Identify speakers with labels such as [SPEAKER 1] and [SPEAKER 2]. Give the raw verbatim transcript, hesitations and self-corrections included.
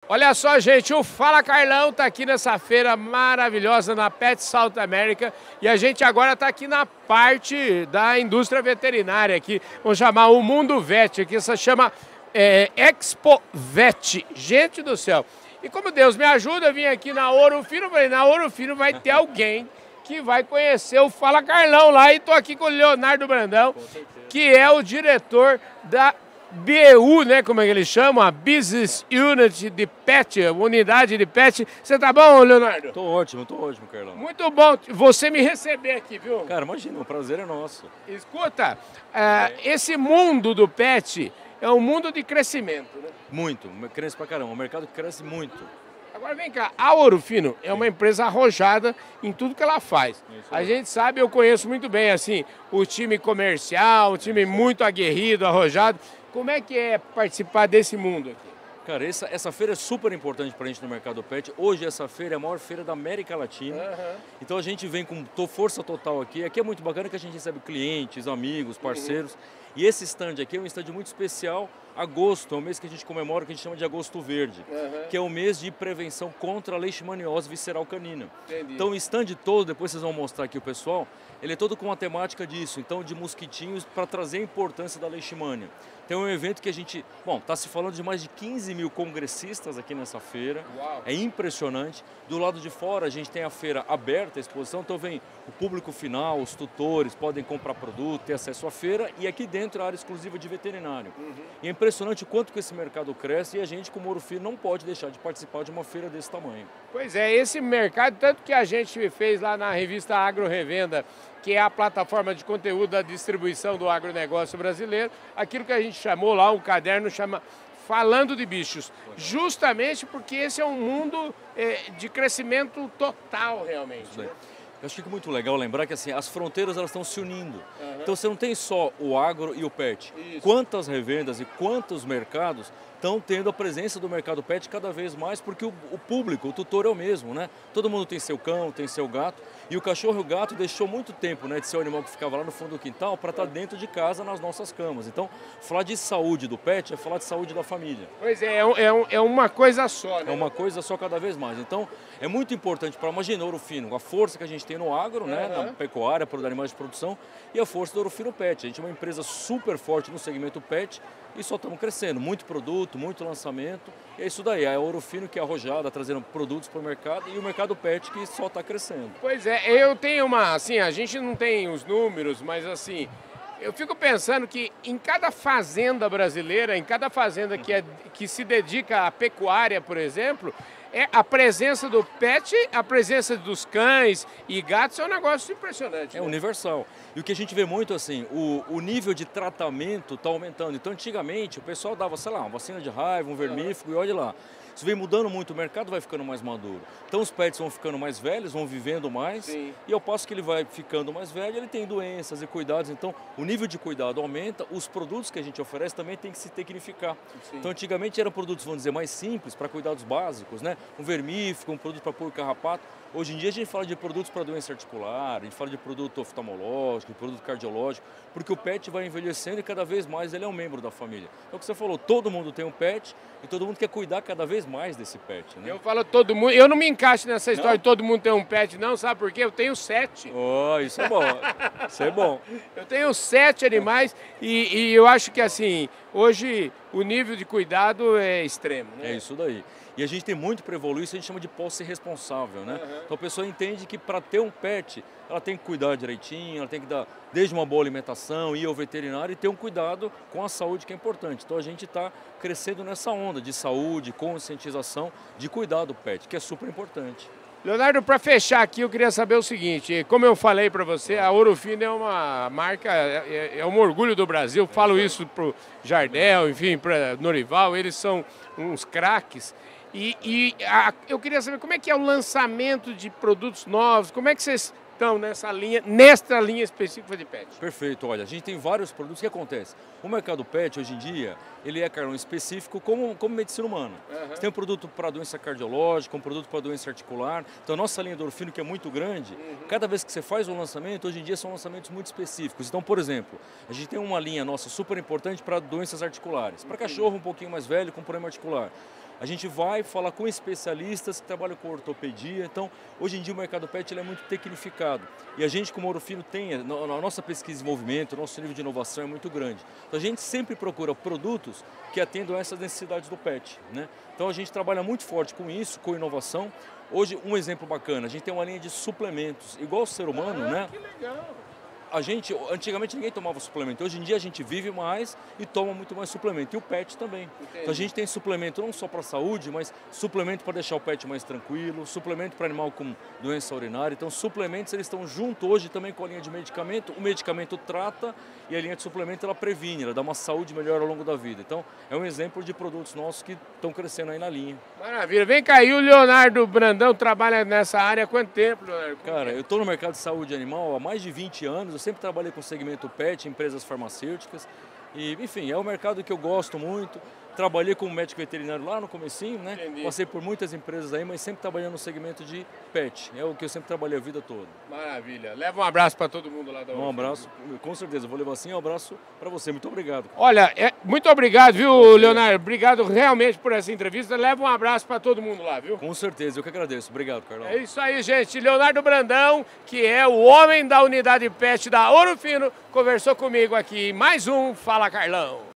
[SPEAKER 1] Olha só, gente, o Fala Carlão tá aqui nessa feira maravilhosa na Pet South America e a gente agora tá aqui na parte da indústria veterinária aqui, vamos chamar o Mundo Vet, aqui se chama é, Expo Vet, gente do céu. E como Deus me ajuda, eu vim aqui na Ouro Fino, falei, na Ouro Fino vai ter alguém que vai conhecer o Fala Carlão lá e tô aqui com o Leonardo Brandão, que é o diretor da B U, né, como é que eles chamam? A Business Unit de Pet, unidade de pet. Você tá bom, Leonardo?
[SPEAKER 2] Tô ótimo, tô ótimo, Carlão.
[SPEAKER 1] Muito bom você me receber aqui, viu?
[SPEAKER 2] Cara, imagina, o prazer é nosso.
[SPEAKER 1] Escuta, uh, esse mundo do pet é um mundo de crescimento, né?
[SPEAKER 2] Muito, cresce pra caramba, o mercado cresce muito.
[SPEAKER 1] Agora vem cá, a Ouro Fino é uma empresa arrojada em tudo que ela faz. A gente sabe, eu conheço muito bem, assim, o time comercial, um time muito aguerrido, arrojado. Como é que é participar desse mundo aqui?
[SPEAKER 2] Cara, essa, essa feira é super importante pra gente no mercado pet. Hoje essa feira é a maior feira da América Latina. Uhum. Então a gente vem com força total aqui. Aqui é muito bacana que a gente recebe clientes, amigos, parceiros. Uhum. E esse stand aqui é um stand muito especial. Agosto é o mês que a gente comemora, que a gente chama de Agosto Verde, uhum. que é o mês de prevenção contra a leishmaniose visceral canina. Entendi. Então o stand todo, depois vocês vão mostrar aqui o pessoal, ele é todo com a temática disso, então de mosquitinhos para trazer a importância da leishmania. Tem um evento que a gente, bom, está se falando de mais de quinze mil congressistas aqui nessa feira. Uau. É impressionante. Do lado de fora a gente tem a feira aberta, a exposição, então vem o público final, os tutores, podem comprar produto, ter acesso à feira, e aqui dentro a área exclusiva de veterinário. Uhum. E é impressionante o quanto que esse mercado cresce e a gente, como Ouro Fino, não pode deixar de participar de uma feira desse tamanho.
[SPEAKER 1] Pois é, esse mercado, tanto que a gente fez lá na revista Agro Revenda, que é a plataforma de conteúdo da distribuição do agronegócio brasileiro, aquilo que a gente chamou lá, um caderno chama Falando de Bichos, justamente porque esse é um mundo é, de crescimento total, realmente. Né?
[SPEAKER 2] Eu acho que é muito legal lembrar que assim, as fronteiras elas estão se unindo. Uhum. Então você não tem só o agro e o pet. Isso. Quantas revendas e quantos mercados estão tendo a presença do mercado pet cada vez mais, porque o, o público, o tutor é o mesmo, né? Todo mundo tem seu cão, tem seu gato, e o cachorro e o gato deixou muito tempo, né, de ser o animal que ficava lá no fundo do quintal para estar dentro de casa nas nossas camas. Então, falar de saúde do pet é falar de saúde da família.
[SPEAKER 1] Pois é, é, um, é uma coisa só, né?
[SPEAKER 2] É uma coisa só cada vez mais. Então, é muito importante para imaginar o Ouro Fino, a força que a gente tem no agro, uhum. né, na pecuária, para os animais de produção, e a força do Ouro Fino Pet. A gente é uma empresa super forte no segmento pet e só estamos crescendo. Muito produto, muito lançamento. E é isso daí, é a Ouro Fino que é arrojada, trazendo produtos para o mercado e o mercado pet que só está crescendo.
[SPEAKER 1] Pois é, eu tenho uma, assim, a gente não tem os números, mas assim, eu fico pensando que em cada fazenda brasileira, em cada fazenda que, é, que se dedica à pecuária, por exemplo, é a presença do pet, a presença dos cães e gatos é um negócio impressionante.
[SPEAKER 2] É
[SPEAKER 1] né?
[SPEAKER 2] universal. E o que a gente vê muito assim, o, o nível de tratamento está aumentando. Então antigamente o pessoal dava, sei lá, uma vacina de raiva, um vermífugo, uhum. e olha lá. Isso vem mudando muito, o mercado vai ficando mais maduro. Então os pets vão ficando mais velhos, vão vivendo mais. Sim. E ao passo que ele vai ficando mais velho, ele tem doenças e cuidados. Então o nível de cuidado aumenta, os produtos que a gente oferece também tem que se tecnificar. Sim. Então antigamente eram produtos, vamos dizer, mais simples, para cuidados básicos, né? Um vermífugo, um produto para pôr carrapato. Hoje em dia a gente fala de produtos para doença articular, a gente fala de produto oftalmológico, produto cardiológico, porque o pet vai envelhecendo e cada vez mais ele é um membro da família. É o que você falou, todo mundo tem um pet e todo mundo quer cuidar cada vez mais desse pet. Né?
[SPEAKER 1] Eu falo todo mundo, eu não me encaixo nessa história não? de todo mundo ter um pet não, sabe por quê? Eu tenho sete.
[SPEAKER 2] Oh, isso é bom, isso é bom.
[SPEAKER 1] Eu tenho sete animais e, e eu acho que assim, hoje o nível de cuidado é extremo. Né?
[SPEAKER 2] É isso daí. E a gente tem muito para evoluir, isso a gente chama de posse responsável, né? Uhum. Então a pessoa entende que para ter um pet, ela tem que cuidar direitinho, ela tem que dar desde uma boa alimentação, ir ao veterinário e ter um cuidado com a saúde que é importante. Então a gente está crescendo nessa onda de saúde, conscientização, de cuidar do pet, que é super importante.
[SPEAKER 1] Leonardo, para fechar aqui, eu queria saber o seguinte, como eu falei para você, a Ouro Fino é uma marca, é, é um orgulho do Brasil, falo isso para o Jardel, enfim, para Norival, eles são uns craques. E, e a, eu queria saber como é que é o lançamento de produtos novos, como é que vocês estão nessa linha, nesta linha específica de pet?
[SPEAKER 2] Perfeito, olha, a gente tem vários produtos, o que acontece? O mercado pet, hoje em dia, ele é, Carlão, específico como, como medicina humana. Uhum. Você tem um produto para doença cardiológica, um produto para doença articular, então a nossa linha do Ouro Fino, que é muito grande, uhum. cada vez que você faz um lançamento, hoje em dia são lançamentos muito específicos. Então, por exemplo, a gente tem uma linha nossa super importante para doenças articulares, para cachorro um pouquinho mais velho com problema articular. A gente vai falar com especialistas que trabalham com ortopedia. Então, hoje em dia o mercado pet ele é muito tecnificado. E a gente, como Ouro Fino, tem, a nossa pesquisa e desenvolvimento, o nosso nível de inovação é muito grande. Então, a gente sempre procura produtos que atendam a essas necessidades do pet, né? Então, a gente trabalha muito forte com isso, com inovação. Hoje, um exemplo bacana, a gente tem uma linha de suplementos, igual o ser humano,
[SPEAKER 1] ah,
[SPEAKER 2] né?
[SPEAKER 1] Que legal!
[SPEAKER 2] A gente, antigamente ninguém tomava suplemento, hoje em dia a gente vive mais e toma muito mais suplemento, e o pet também.
[SPEAKER 1] Entendi.
[SPEAKER 2] Então a gente tem suplemento não só para a saúde, mas suplemento para deixar o pet mais tranquilo, suplemento para animal com doença urinária. Então suplementos eles estão junto hoje também com a linha de medicamento, o medicamento trata e a linha de suplemento ela previne, ela dá uma saúde melhor ao longo da vida. Então é um exemplo de produtos nossos que estão crescendo aí na linha.
[SPEAKER 1] Maravilha, vem cá, e o Leonardo Brandão trabalha nessa área há quanto tempo, Leonardo?
[SPEAKER 2] Cara, eu estou no mercado de saúde animal há mais de vinte anos, eu sempre trabalhei com o segmento pet, empresas farmacêuticas, e enfim, é um mercado que eu gosto muito. Trabalhei como médico veterinário lá no comecinho, né?
[SPEAKER 1] Entendi.
[SPEAKER 2] Passei por muitas empresas aí, mas sempre trabalhando no segmento de pet, é o que eu sempre trabalhei a vida toda.
[SPEAKER 1] Maravilha, leva um abraço para todo mundo lá da
[SPEAKER 2] Um
[SPEAKER 1] Ouro
[SPEAKER 2] abraço, com certeza, vou levar assim um abraço para você, muito obrigado.
[SPEAKER 1] Olha, é, muito obrigado, viu, Leonardo? Obrigado realmente por essa entrevista. Leva um abraço para todo mundo lá, viu?
[SPEAKER 2] Com certeza, eu que agradeço. Obrigado, Carlão.
[SPEAKER 1] É isso aí, gente. Leonardo Brandão, que é o homem da unidade pet da Ouro Fino, conversou comigo aqui. Mais um Fala Carlão.